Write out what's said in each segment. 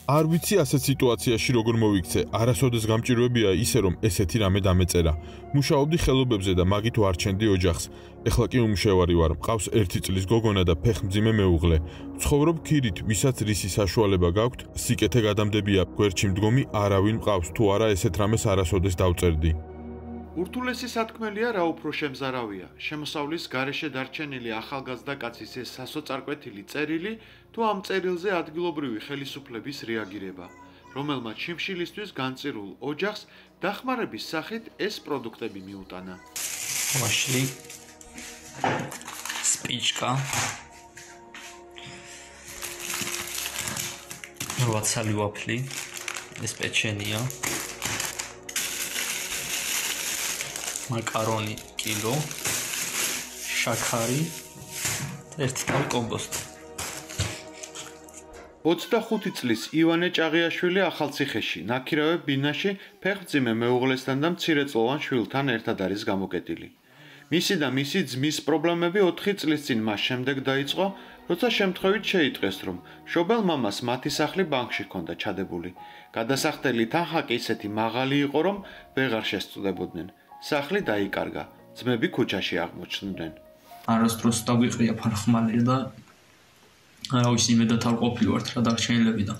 არ ვიცი ასეთ სიტუაციაში როგორ მოვიქცე, არასოდეს გამჭირვებია ისე რომ ესეთი რამე დამეწერა. მუშაობდი ხელობებზე და მაგით ვარჩენდი ოჯახს. ეხლა კი უმშევარი ვარ, მყავს 1 წლის გოგონა და ფეხმძიმე მეუღლე. ვცხოვრობ ქირით, ვისაც რისი საშუალება გაქვთ, სიკეთე გადამდებია, გვერდში მდგომი არავინ მყავს, თუ არა ესეთ რამეს არასოდეს დავწერდი. ურთულესი სათქმელია რა უფრო შემზარავია, შემოსავლის გარეშე დარჩენილი ახალგაზრდა კაცის ეს სასოწარკვეთილი წერილი თუ ამ წერილზე ადგილობრივი ხელისუფლების რეაგირება, რომელმაც შიმშილისთვის განწირულ ოჯახს დახმარების სახით ეს პროდუქტები მიუტანა. ვაშლი, სპიჩკა, როცალი ვაფლი, ეს პეჩენია, მაკარონი კილო, შაქარი და 1 თავი კომბოსტი. 25 წლის ივანე ჭაღიაშვილი ახალციხეში, ნაქირავე ბინაში ფეხმძიმე მეუღლესთან და მცირეწლოვან შვილთან ერთად არის გამოკეტილი. მისი და მისი ძმის პრობლემები 4 წლის წინ მას შემდეგ დაიწყო, როცა შემთხვევით შეიტყვეს, რომ მშობელ მამას მათი სახლი ბანკში ჰქონდა ჩადებული. გადასახდელი თანხა კი ისეთი მაღალი იყო, რომ ვეღარ შესწვდებოდნენ. სახლი დაიკარგა, ძმები ქუჩაში აღმოჩნდნენ. არასდროს დაგვიყრია ფარხმალი და არავის იმედად არ ყოფილვართ რა დარჩენილები და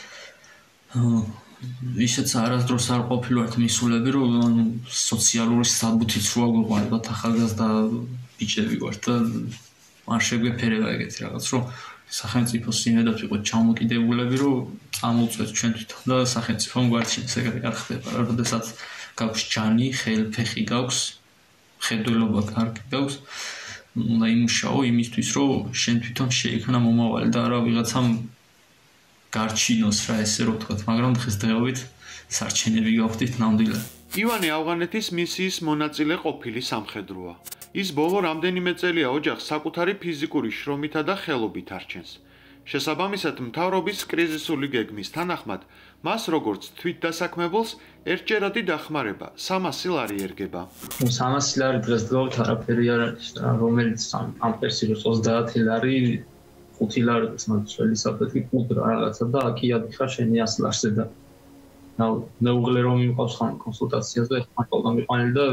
ისეც არასდროს არ ყოფილვართ მისულები, რომ სოციალური საბუთიც რო აგვიყვარებათ ახალგაზრდა ბიჭები ვართ და არ შეგვეფერება ეგეთი რაღაც, რომ სახელმწიფოს იმედად ვიყოთ ჩამოკიდებულები, რომ წამოვწვეთ ჩვენ თვითონ და სახელმწიფომ გვარჩინოს, ეგრე არ ხდება. როდესაც გაქვს ჯანი, ხელფეხი გაქვს, ხედველობა კარგი გაქვს, უნდა იმუშაო იმისთვის, რომ შენ თვითონ შეიქმნა მომავალი და არა ვიღაცამ გარჩინოს რა ესე რომ ვთქვათ, მაგრამ დღესდღეობით სარჩენები გავხდით ნამდვილად. ივანე ავღანეთის მისიის მონაწილე ყოფილი სამხედროა. ის ბოლო რამდენიმე წელია ოჯახს საკუთარი ფიზიკური შრომითა და ხელობით არჩენს. შესაბამისად, მთავრობის კრიზისული გეგმის თანახმად, მას როგორც თვითდასაქმებელს ერთჯერადი დახმარება 300 ლარი ერგება. 300 ლარი დღესდღეობით არაფერი არ არის, რომელიც ამ პერსიოს 30 ლარი 5 ლარი მაცველი საფეთქი კუდრა რაღაცა და აქ იადიხა შენი 100 ლარზე და მეუღლე რომ იმყავს ხან კონსულტაციაზე ხმარკალდა მიყვანილი და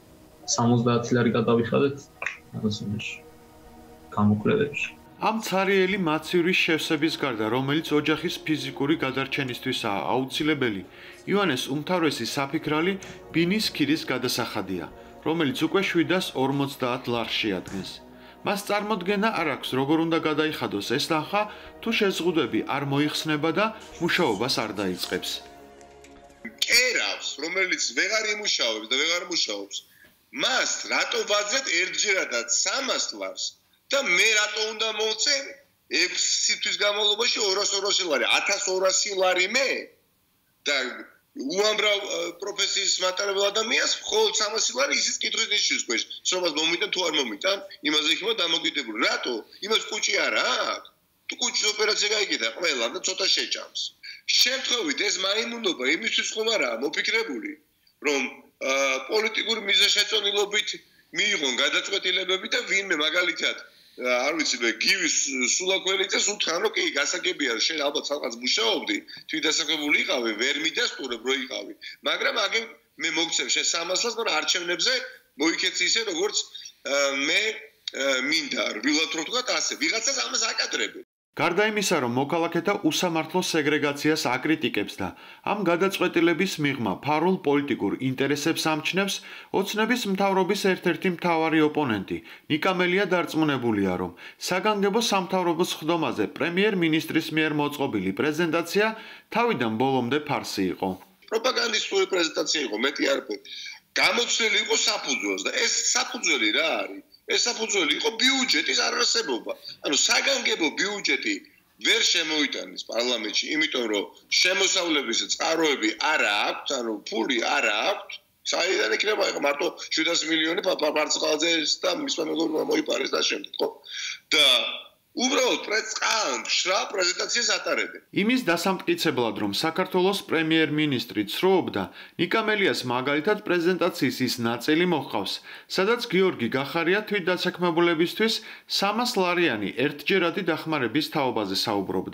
70 ლარი გადავიხადეთ რაღაცაში გამოკვლევებში. ამ ცარიელი მაცივრის შევსების გარდა, რომელიც ოჯახის ფიზიკური გადარჩენისთვისაა აუცილებელი, ივანეს უმთავრესი საფიქრალი ბინის ქირის გადასახადია, რომელიც უკვე 750 ლარს შეადგენს. მას წარმოდგენა არ აქვს, როგორ უნდა გადაიხადოს ეს თანხა, თუ შეზღუდვები არ მოიხსნება და მუშაობას არ დაიწყებს. კერავს, რომელიც ვეღარ იმუშაობს და ვეღარ მუშაობს, მას რატო ვაძეთ ერთჯერადად 300 ლარს და მე რატო უნდა მოვწე 6 თვის განმავლობაში 200 ლარი, 1200 ლარი მე და უამრავ პროფესიის მატარებელ ადამიანს მხოლოდ 300 ლარი ისიც კითხვის ნიშნის ქვეშ, სრომას მომიტან თუ არ მომიტან, იმაზე იქნება დამოკიდებული. რატო? იმას კუჭი არა აქვს. თუ კუჭის ოპერაცია გაიგეთა ყველა და ცოტა შეჭამს. შემთხვევით ეს მაიმუნობა იმისთვის ხომ არაა მოფიქრებული, რომ პოლიტიკური მიზანშეწონილობით მიიღონ გადაწყვეტილებები და ვინმე მაგალითად არ ვიცი მე გივის სულაკველიძეს უთხრა რომ კი გასაგებია შენ ალბათ სადღაც მუშაობდი თვითდასაქმებული იყავი ვერ მიდასტურებ რო იყავი მაგრამ აგე მე მოგცემ შენ 300 ლარს მაგრამ არჩევნებზე მოიქეცი ისე როგორც მე მინდა ვილად რო თქვა ასე ვიღაცას ამას აკადრები. გარდა იმისა, რომ მოქალაქეთა უსამართლო სეგრეგაციას აკრიტიკებს და ამ გადაწყვეტილების მიღმა ფარულ პოლიტიკურ ინტერესებს ამჩნევს, ოცნების მთავრობის ერთ-ერთი მთავარი ოპონენტი ნიკამელია დარწმუნებულია, რომ საგანგებო სამთავრობო სხდომაზე პრემიერმინისტრის მიერ მოწყობილი პრეზენტაცია თავიდან ბოლომდე ფარსი იყო. პროპაგანდისტური პრეზენტაცია იყო, მეტი არაფერი. გამოცდილი იყო საფუძველს და ეს საფუძველი რა არის? ეს საფუძველი იყო ბიუჯეტის არარსებობა. ანუ საგანგებო ბიუჯეტი ვერ შემოიტანეს პარლამენტში, იმიტომ რომ შემოსავლების წყაროები არ აქვს, ანუ ფული არ აქვს. საიდან იქნება იყო მარტო 700 მილიონი პარცხალაძეს და მისმა მეგობრებმა მოიპარეს და შემდეგ, ხო? და უბრალოდ მშრალ პრეზენტაციას ატარებენ. იმის დასამტკიცებლად, რომ საქართველოს პრემიერმინისტრი ცრუობდა, ნიკამელიას მაგალითად პრეზენტაციის ის ნაწილი მოჰყავს, სადაც გიორგი გახარია თვითდასაქმებულებისთვის 300 ლარიანი ერთჯერადი დახმარების თაობაზე საუბრობდა.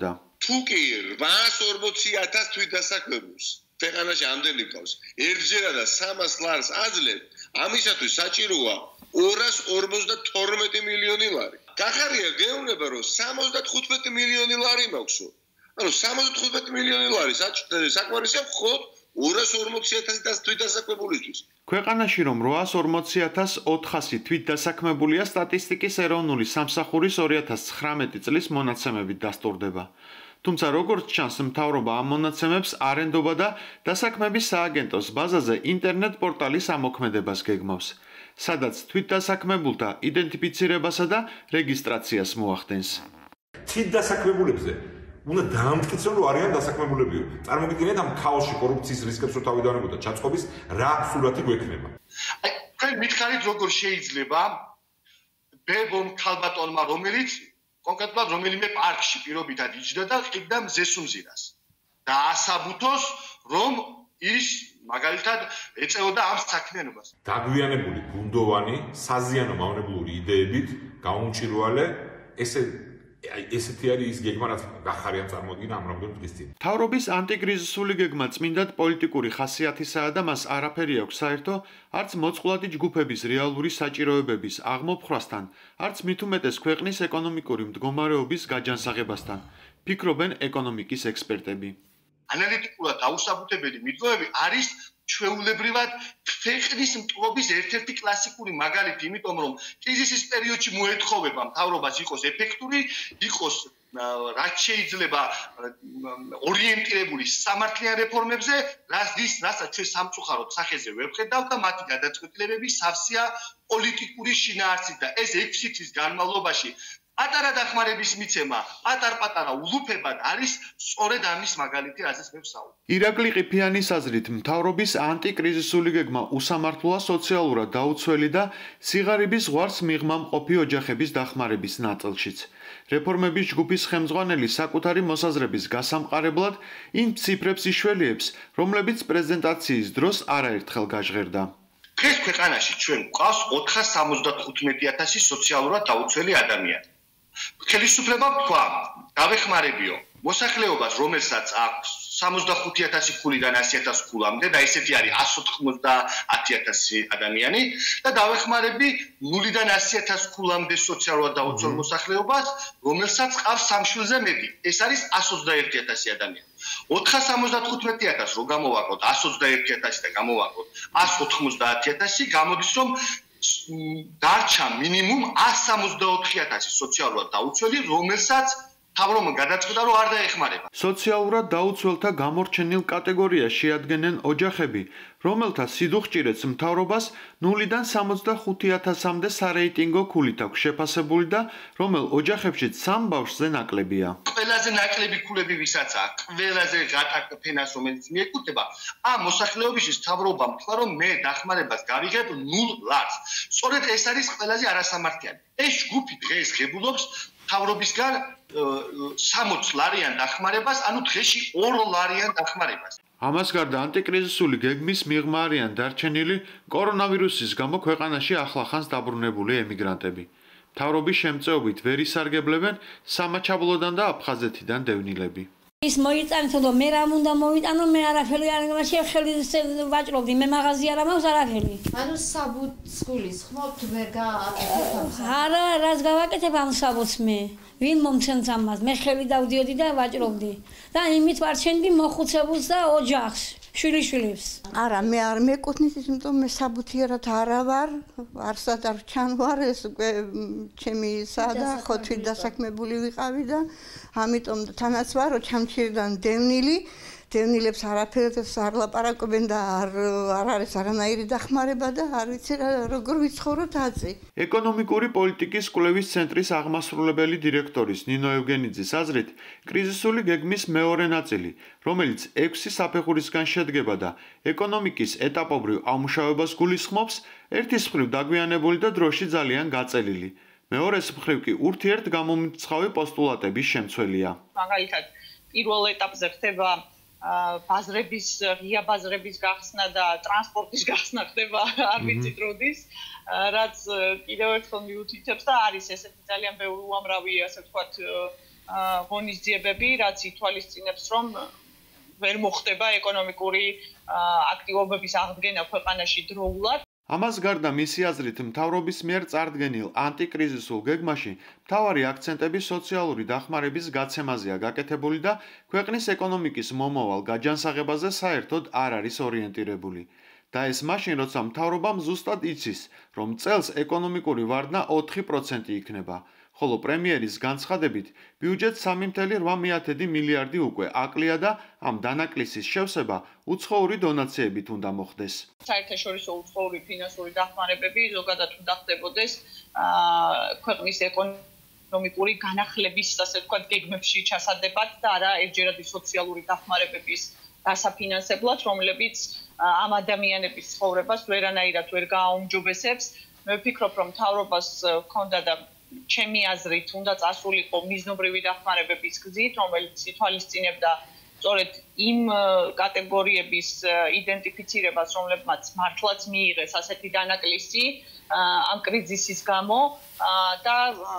თუ კი 840,000 თვითდასაქმებულს ქვეყანაში ამდენი ყავს, ერთჯერადად 300 ლარს აძლევ, ამისათვის საჭიროა 252 მილიონი ლარი. გახარია გეუბნება, რომ 75 მილიონი ლარი მაქვსო. ანუ 75 მილიონი ლარი საკმარისია მხოლოდ 240,000 თვითდასაქმებულისთვის. ქვეყანაში რომ 840,400 თვითდასაქმებულია სტატისტიკის ეროვნული სამსახურის 2019 წლის მონაცემებით დასტურდება. თუმცა როგორც ჩანს, მთავრობა ამ მონაცემებს არ ენდობა და დასაქმების სააგენტოს ბაზაზე ინტერნეტ პორტალის ამოქმედებას გეგმავს, სადაც თვითდასაქმებულთა იდენტიფიცირებასა და რეგისტრაციას მოახდენს. თვითდასაქმებულებზე უნდა დაამტკიცონ, რომ არიან დასაქმებულები. წარმოგიდგენთ ამ ქაოსში კორუფციის რისკებს რო თავი დაანებოთ და ჩაწყობის რა სურათი გვექნება. თქვენ მითხარით, როგორ შეიძლება ბებომ ქალბატონმა, რომელიც კონკრეტულად რომელიმე პარკში პირობითად იჯდა და ყიდდა მზესუმზირას და ასაბუთოს, რომ ის მაგალითად ეწეოდა ამ საქმიანობას. დაგვიანებული, გუნდოვანი, საზიანო მავნებლური იდეებით გაუმჭირვალე ესეთი არის ის გეგმა, რაც გახარიან წარმოადგინა ამ რამდენი დღის წინ. მთავრობის ანტიკრიზისული გეგმა წმინდად პოლიტიკური ხასიათისაა და მას არაფერი აქვს საერთო არც მოწყვლადი ჯგუფების რეალური საჭიროებების აღმოფხრასთან, არც მით უმეტეს ქვეყნის ეკონომიკური მდგომარეობის გაჯანსაღებასთან, ფიქრობენ ეკონომიკის ექსპერტები. ანალიტიკურად დაუსაბუთებელი მიტოვები არის ჩვეულებრივად ქვეყნის მტყობის ერთ-ერთი კლასიკური მაგალითი, იმიტომ რომ კრიზისის პერიოდში მოეთხოვება მთავრობას იყოს ეფექტური, იყოს რაც შეიძლება ორიენტირებული სამართლიან რეფორმებზე, რასაც ჩვენ სამწუხაროდ სახეზე ვერ ვხედავთ და მათი გადაწყვეტილებები სავსეა პოლიტიკური შინაარსით და ეს 6 წლის განმავლობაში პატარა დახმარების მიცემა, პატარ-პატარა ულუფებად არის სწორედ ამის მაგალითი, რაზეც მე ვსაუბრობ. ირაკლი ყიფიანის აზრით, მთავრობის ანტიკრიზისული გეგმა უსამართლოა სოციალურად დაუცველი და სიღარიბის ზღვარს მიღმა მყოფი ოჯახების დახმარების ნაწილშიც. რეფორმების ჯგუფის ხელმძღვანელი საკუთარი მოსაზრების გასამყარებლად იმ ციფრებს იშველიებს, რომლებიც პრეზენტაციის დროს არაერთხელ გაჟღერდა. დღეს ქვეყანაში ჩვენ გვყავს 475,000 სოციალურად დაუცველი ადამიანი. ხელისუფლებამ თქვა, დავეხმარებიო მოსახლეობას, რომელსაც აქვს 65,000 ქულიდან 100,000 ქულამდე და ესეთი არის 190,000 ადამიანი და დავეხმარები 0-დან 100,000 ქულამდე სოციალურად დაუცველ მოსახლეობას, რომელსაც ყავს 3 შვილზე მეტი. ეს არის 121,000 ადამიანი. 475,000 რო გამოვაკლოთ 121,000 და გამოვაკლოთ 190,000, გამოდის რომ დარჩა მინიმუმ 164,000 სოციალურად დაუცველი, რომელსაც მთავრობამ გადაწყვიტა, რომ არ დაეხმარება. სოციალურად დაუცველთა გამორჩენილ კატეგორიას შეადგენენ ოჯახები, რომელთა სიდუხჭირეც მთავრობას 0-დან 65,000-მდე სარეიტინგო ქულით აქვს შეფასებული და რომელ ოჯახებშიც 3 ბავშვზე ნაკლებია. ყველაზე ნაკლები ქულები ვისაც აქვს, ყველაზე ღატაკ ფენას რომელიც მიეკუთვნება, ამ მოსახლეობისთვის მთავრობამ თქვა, რომ მე დახმარებას გავიღებ 0 ლარს. სწორედ ეს არის ყველაზე არასამართლიანი. ეს ჯგუფი დღეს ღებულობს მთავრობისგან 60 ლარიან დახმარებას, ანუ დღეში 2 ლარიან დახმარებას. ამას გარდა ანტიკრიზისული გეგმის მიღმა არიან დარჩენილი კორონავირუსის გამო ქვეყანაში ახლახანს დაბრუნებული ემიგრანტები. მთავრობის შემწეობით ვერ ისარგებლებენ სამაჩაბლოდან და აფხაზეთიდან დევნილები. ის მოიწანთო და მე რამ უნდა მოვიტანო, მე არაფერი არ მაშინ ხელი ვაჭრობდი, მე მაღაზია არ მაქვს არაფერი. ანუ საბუთს გულისხმობთ ვერ გააკეთებთ? არა, რას გავაკეთებ ამ საბუთს მე? ვინ მომცემს ამას? მე ხელი დავდიოდი და ვაჭრობდი. და იმით ვარჩენდი მოხუცებულს და ოჯახს, შვილიშვილებს. არა, მე არ მეკუთვნის, იმიტომ მე საბუთიერად არა ვარ, არსად არ ჩანვარ, ეს უკვე ჩემი სადა ხოთვით დასაქმებული ვიყავი და ამიტომ თანაც ვარ, რომ ჩამჩირდან დევნილებს არაფერს არ ლაპარაკობენ და არ არის არანაირი დახმარება და არ ვიცი როგორ ვიცხოვროთ აწი. ეკონომიკური პოლიტიკის კვლევის ცენტრის აღმასრულებელი დირექტორის ნინო ევგენიძის აზრით, კრიზისული გეგმის მეორე ნაწილი, რომელიც 6 საფეხურისგან შედგება და ეკონომიკის ეტაპობრივ ამუშავებას გულისხმობს, ერთის მხრივ დაგვიანებული და დროში ძალიან გაწელილი. მეორეს მხრივ კი ურთიერთგამომრიცხავი პოსტულატების შემცველია. მაგალითად, პირველ ეტაპზე ხდება ღია ბაზრების გახსნა და ტრანსპორტის გახსნა ხდება არ ვიცით როდის, რაც კიდევ ერთხელ მიუთითებს და არის ესეთი ძალიან ბევრი უამრავი, ასე ვთქვათ, ღონისძიებები, რაც ითვალისწინებს, რომ ვერ მოხდება ეკონომიკური აქტივობების აღდგენა ქვეყანაში დროულად. ამას გარდა მისი აზრით მთავრობის მიერ წარდგენილ ანტიკრიზისულ გეგმაში მთავარი აქცენტები სოციალური დახმარების გაცემაზეა გაკეთებული და ქვეყნის ეკონომიკის მომავალ გაჯანსაღებაზე საერთოდ არ არის ორიენტირებული. და ეს მაშინ, როცა მთავრობამ ზუსტად იცის, რომ წელს ეკონომიკური ვარდნა 4% იქნება, ხოლო პრემიერის განცხადებით ბიუჯეტს 3,8 მილიარდი უკვე აკლია და ამ დანაკლისის შევსება უცხოური დონაციებით უნდა მოხდეს. საერთაშორისო უცხოური ფინანსური დახმარებები ზოგადად უნდა ხდებოდეს ქვეყნის ეკონომიკური განახლების, ასე ვთქვათ, გეგმებში ჩასადებად და არა ერთჯერადი სოციალური დახმარებების დასაფინანსებლად, რომლებიც ამ ადამიანების ცხოვრებას ვერანაირად ვერ გააუმჯობესებს. მე ვფიქრობ, რომ მთავრობას ჰქონდა და ჩემი აზრით უნდა წასულიყო მიზნობრივი დახმარებების გზით, რომელიც ითვალისწინებდა სწორედ იმ კატეგორიების იდენტიფიცირებას, რომლებმაც მართლაც მიიღეს ასეთი დანაკლისი ამ კრიზისის გამო და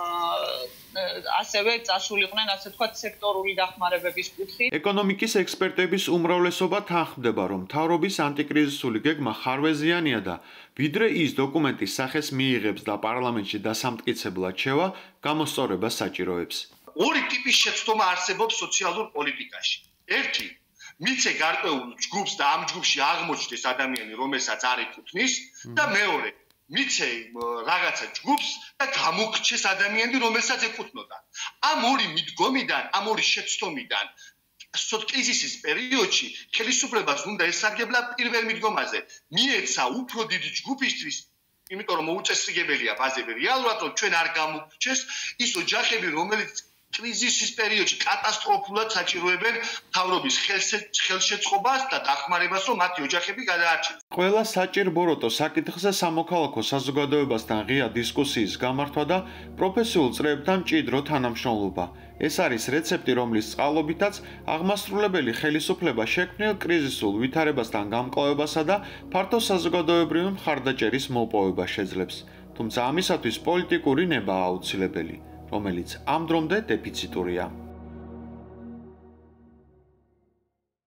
ასევე წასულიყვნენ, ასე ვთქვათ, სექტორული დახმარებების კუთხით. ეკონომიკის ექსპერტების უმრავლესობა თანხმდება, რომ მთავრობის ანტიკრიზისული გეგმა ხარვეზიანია და ვიდრე ის დოკუმენტის სახეს მიიღებს და პარლამენტში დასამტკიცებლად შევა, გამოსწორებას საჭიროებს. ორი ტიპის შეცდომა არსებობს სოციალურ პოლიტიკაში. ერთი, მიცე გარკვეულ ჯგუფს და ამ ჯგუფში აღმოჩნდეს ადამიანი, რომელსაც არ ეკუთვნის და მეორე, მიცე რაღაცა ჯგუფს და გამოგრჩეს ადამიანი, რომელსაც ეკუთვნოდა. ამ ორი მიდგომიდან, ამ ორი შეცდომიდან კრიზისის პერიოდში ხელისუფლებას უნდა ესარგებლა პირველ მიდგომაზე. მიეცა უფრო დიდი ჯგუფისთვის, იმიტომ რომ მოუწესრიგებელია ბაზები რეალურად, რომ ჩვენ არ გამოგრჩეს ის ოჯახები, რომელიც კრიზისის პერიოდში კატასტროფულად საჭიროებენ მთავრობის ხელშეწყობას და დახმარებას, რომ მათი ოჯახები გადაარჩინოს. ყველა საჭირბოროტო საკითხზე სამოქალაქო საზოგადოებასთან ღია დისკუსიის გამართვა და პროფესიულ წრეებთან მჭიდრო თანამშრომლობა. ეს არის რეცეპტი, რომლის წყალობითაც აღმასრულებელი ხელისუფლება შექმნილ კრიზისულ ვითარებასთან გამკლავებასა და ფართო საზოგადოებრივი მხარდაჭერის მოპოვებას შეძლებს. თუმცა ამისათვის პოლიტიკური ნებაა აუცილებელი, რომელიც ამ დრომდე დეფიციტურია.